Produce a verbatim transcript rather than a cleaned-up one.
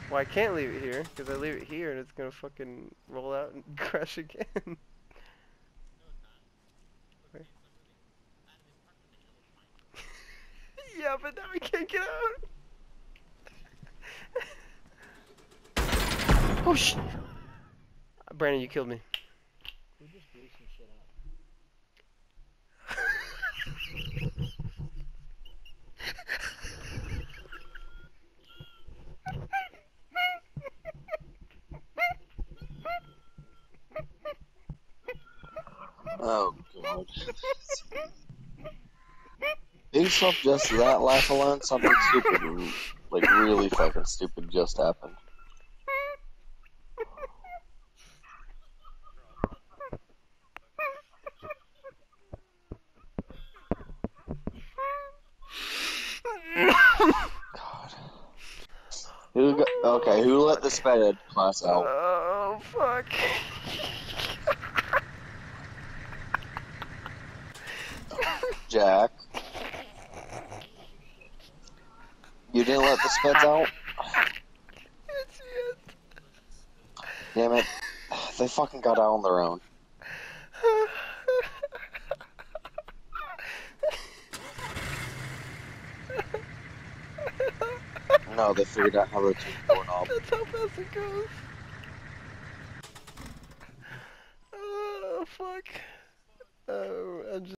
Well, I can't leave it here, because I leave it here and it's gonna fucking roll out and crash again. Yeah, but now we can't get out. Oh sh! Brandon, you killed me. We just blew some shit up. Oh god. Based off just that laugh alone, something stupid, like really fucking stupid just happened. God. Who got, okay, who let the sped ed class out? Oh, fuck. Jack. You didn't let the speds out? It's it. Damn it. They fucking got out on their own. No, they figured out how to change the doorknob. That's how fast it goes.